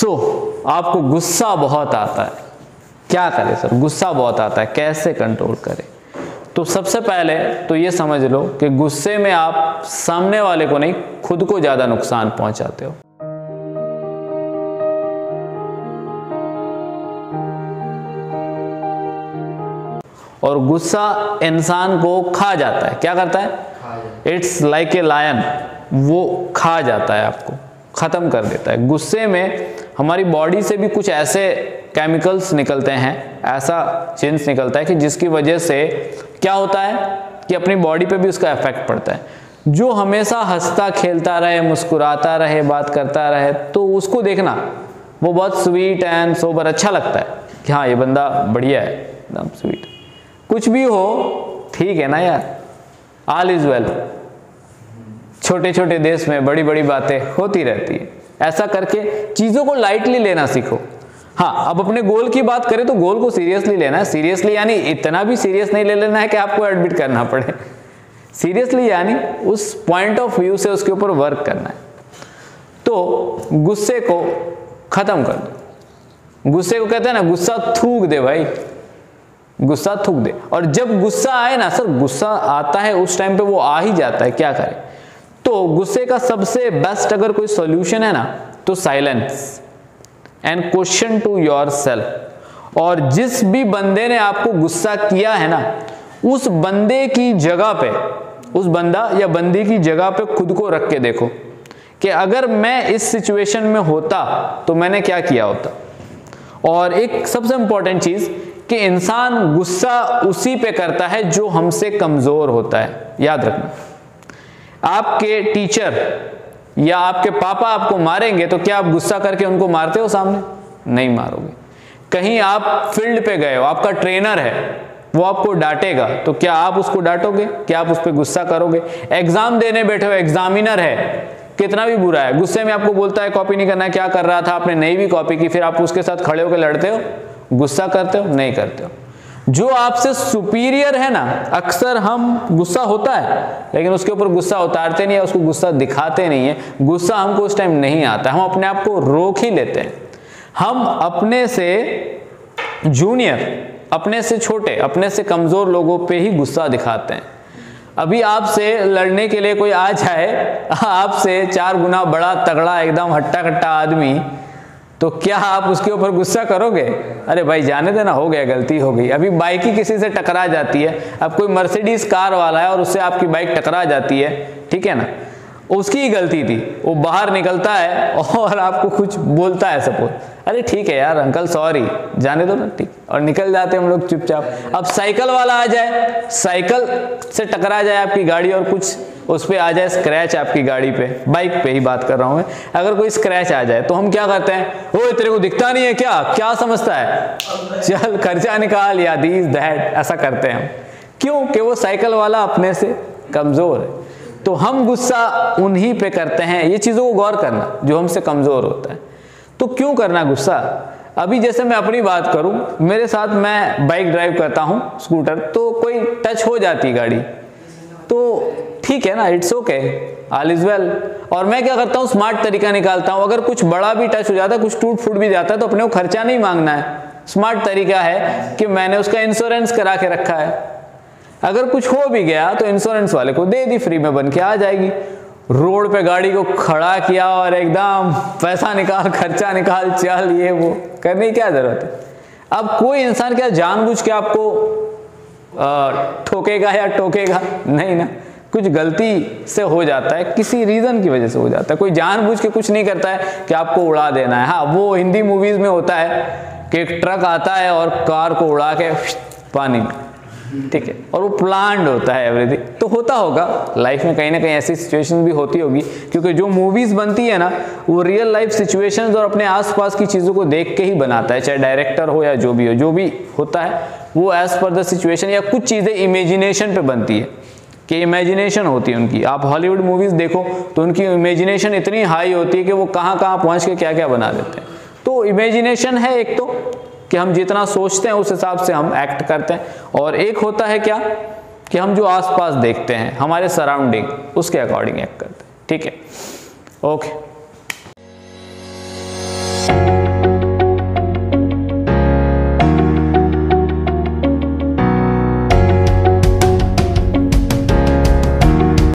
आपको गुस्सा बहुत आता है, क्या करें सर? गुस्सा बहुत आता है, कैसे कंट्रोल करें? तो सबसे पहले तो ये समझ लो कि गुस्से में आप सामने वाले को नहीं, खुद को ज़्यादा नुकसान पहुंचाते हो। और गुस्सा इंसान को खा जाता है। क्या करता है? इट्स लाइक ए लायन, वो खा जाता है, आपको ख़त्म कर देता है। गुस्से में हमारी बॉडी से भी कुछ ऐसे केमिकल्स निकलते हैं, ऐसा चेंज निकलता है कि जिसकी वजह से क्या होता है कि अपनी बॉडी पे भी उसका इफेक्ट पड़ता है। जो हमेशा हंसता खेलता रहे, मुस्कुराता रहे, बात करता रहे, तो उसको देखना वो बहुत स्वीट एंड सोबर अच्छा लगता है कि हाँ ये बंदा बढ़िया है, एकदम स्वीट। कुछ भी हो ठीक है ना यार, ऑल इज वेल। छोटे छोटे देश में बड़ी बड़ी बातें होती रहती है। ऐसा करके चीज़ों को लाइटली लेना सीखो। हाँ, अब अपने गोल की बात करें तो गोल को सीरियसली लेना है। सीरियसली यानी इतना भी सीरियस नहीं ले लेना है कि आपको एडमिट करना पड़े। सीरियसली यानी उस पॉइंट ऑफ व्यू से उसके ऊपर वर्क करना है। तो गुस्से को खत्म कर दो। गुस्से को कहते हैं ना, गुस्सा थूक दे भाई, गुस्सा थूक दे। और जब गुस्सा आए ना सर, गुस्सा आता है उस टाइम पे वो आ ही जाता है, क्या करें? तो गुस्से का सबसे बेस्ट अगर कोई सॉल्यूशन है ना तो silence and question to yourself. और जिस भी बंदे ने आपको गुस्सा किया है ना, उस बंदे की जगह पे, उस बंदा या बंदी की जगह पे खुद को रख के देखो कि अगर मैं इस सिचुएशन में होता तो मैंने क्या किया होता। और एक सबसे इंपॉर्टेंट चीज कि इंसान गुस्सा उसी पे करता है जो हमसे कमजोर होता है। याद रखना, आपके टीचर या आपके पापा आपको मारेंगे तो क्या आप गुस्सा करके उनको मारते हो सामने? नहीं मारोगे। कहीं आप फील्ड पे गए हो, आपका ट्रेनर है, वो आपको डांटेगा तो क्या आप उसको डांटोगे? क्या आप उस पर गुस्सा करोगे? एग्जाम देने बैठे हो, एग्जामिनर है, कितना भी बुरा है, गुस्से में आपको बोलता है कॉपी नहीं करना, क्या कर रहा था आपने, नहीं भी कॉपी की, फिर आप उसके साथ खड़े होकर लड़ते हो? गुस्सा करते हो? नहीं करते हो। जो आपसे सुपीरियर है ना, अक्सर हम गुस्सा होता है लेकिन उसके ऊपर गुस्सा उतारते नहीं है, उसको गुस्सा दिखाते नहीं है। गुस्सा हमको उस टाइम नहीं आता, हम अपने आप को रोक ही लेते हैं। हम अपने से जूनियर, अपने से छोटे, अपने से कमजोर लोगों पे ही गुस्सा दिखाते हैं। अभी आपसे लड़ने के लिए कोई आ जाए, आपसे 4 गुना बड़ा तगड़ा एकदम हट्टा कट्टा आदमी, तो क्या आप उसके ऊपर गुस्सा करोगे? अरे भाई जाने देना, हो गया, गलती हो गई। अभी बाइक ही किसी से टकरा जाती है, अब कोई मर्सिडीज कार वाला है और उससे आपकी बाइक टकरा जाती है, ठीक है ना, उसकी ही गलती थी, वो बाहर निकलता है और आपको कुछ बोलता है सपोज, अरे ठीक है यार अंकल सॉरी, जाने दो ना, ठीक, और निकल जाते हम लोग चुपचाप। अब साइकिल वाला आ जाए, साइकिल से टकरा जाए आपकी गाड़ी और कुछ उस पर आ जाए स्क्रैच आपकी गाड़ी पे, बाइक पे ही बात कर रहा हूं मैं, अगर कोई स्क्रैच आ जाए तो हम क्या करते हैं? ओए तेरे को दिखता नहीं है क्या, क्या समझता है, चल खर्चा निकाल या दिस दैट, ऐसा करते हैं हम। क्यों? कि वो साइकिल वाला अपने से कमजोर है। तो हम गुस्सा उन्हीं पे करते हैं, ये चीज़ों को गौर करना, जो हमसे कमज़ोर होता है। तो क्यों करना गुस्सा? अभी जैसे मैं अपनी बात करूं, मेरे साथ मैं बाइक ड्राइव करता हूं, स्कूटर, तो कोई टच हो जाती गाड़ी तो ठीक है ना, it's okay, all is well. और मैं क्या करता हूं, स्मार्ट तरीका निकालता हूं, अगर कुछ बड़ा भी टच हो जाता है, कुछ टूट फूट भी जाता है, तो अपने को खर्चा नहीं मांगना है। स्मार्ट तरीका है कि मैंने उसका इंश्योरेंस करा के रखा है, अगर कुछ हो भी गया तो इंश्योरेंस वाले को दे दी, फ्री में बन के आ जाएगी। रोड पे गाड़ी को खड़ा किया और एकदम पैसा निकाल, खर्चा निकाल, चल, ये वो करने की क्या जरूरत है? अब कोई इंसान क्या जानबूझ के आपको ठोकेगा या टोकेगा? नहीं ना, कुछ गलती से हो जाता है, किसी रीजन की वजह से हो जाता है। कोई जानबूझ के कुछ नहीं करता है कि आपको उड़ा देना है। हाँ, वो हिंदी मूवीज में होता है कि एक ट्रक आता है और कार को उड़ा के पानी में, ठीक है, और वो प्लान्ड होता है एवरीथिंग। तो होता होगा लाइफ में, कहीं ना कहीं ऐसी सिचुएशन भी होती होगी, क्योंकि जो मूवीज बनती है ना, वो रियल लाइफ सिचुएशंस और अपने आसपास की चीज़ों को देख के ही बनाता है, चाहे डायरेक्टर हो या जो भी हो, जो भी होता है वो एज पर द सिचुएशन, या कुछ चीज़ें इमेजिनेशन पे बनती है कि इमेजिनेशन होती है उनकी। आप हॉलीवुड मूवीज देखो तो उनकी इमेजिनेशन इतनी हाई होती है कि वो कहाँ कहाँ पहुँच के क्या क्या बना देते हैं। तो इमेजिनेशन है एक, तो कि हम जितना सोचते हैं उस हिसाब से हम एक्ट करते हैं, और एक होता है क्या कि हम जो आसपास देखते हैं, हमारे सराउंडिंग, उसके अकॉर्डिंग एक्ट करते हैं, ठीक है। ओके।